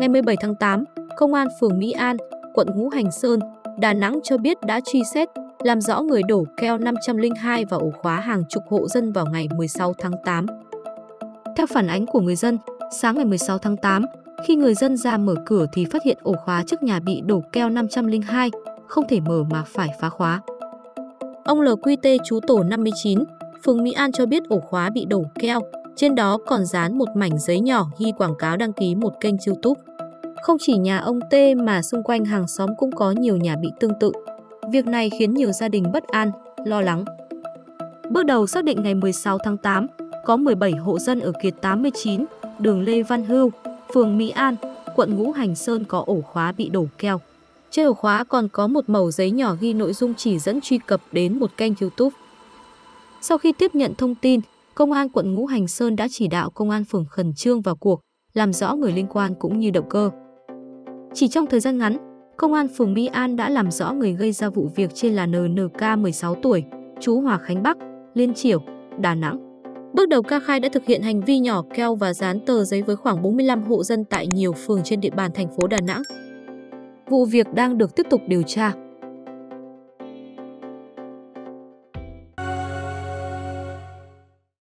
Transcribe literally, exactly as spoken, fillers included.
Ngày mười bảy tháng tám, Công an phường Mỹ An, quận Ngũ Hành Sơn, Đà Nẵng cho biết đã truy xét, làm rõ người đổ keo năm trăm lẻ hai vào ổ khóa hàng chục hộ dân vào ngày mười sáu tháng tám. Theo phản ánh của người dân, sáng ngày mười sáu tháng tám, khi người dân ra mở cửa thì phát hiện ổ khóa trước nhà bị đổ keo năm trăm lẻ hai, không thể mở mà phải phá khóa. Ông lờ quy tê trú tổ năm mươi chín, phường Mỹ An cho biết ổ khóa bị đổ keo, trên đó còn dán một mảnh giấy nhỏ ghi quảng cáo đăng ký một kênh YouTube. Không chỉ nhà ông T mà xung quanh hàng xóm cũng có nhiều nhà bị tương tự. Việc này khiến nhiều gia đình bất an, lo lắng. Bước đầu xác định ngày mười sáu tháng tám, có mười bảy hộ dân ở kiệt tám mươi chín, đường Lê Văn Hưu, phường Mỹ An, quận Ngũ Hành Sơn có ổ khóa bị đổ keo. Trên ổ khóa còn có một mẩu giấy nhỏ ghi nội dung chỉ dẫn truy cập đến một kênh YouTube. Sau khi tiếp nhận thông tin, Công an quận Ngũ Hành Sơn đã chỉ đạo Công an phường khẩn trương vào cuộc, làm rõ người liên quan cũng như động cơ. Chỉ trong thời gian ngắn, Công an phường Mỹ An đã làm rõ người gây ra vụ việc trên là en en ca mười sáu tuổi, trú Hòa Khánh Bắc, Liên Chiểu, Đà Nẵng. Bước đầu ca khai đã thực hiện hành vi nhỏ keo và dán tờ giấy với khoảng bốn mươi lăm hộ dân tại nhiều phường trên địa bàn thành phố Đà Nẵng. Vụ việc đang được tiếp tục điều tra.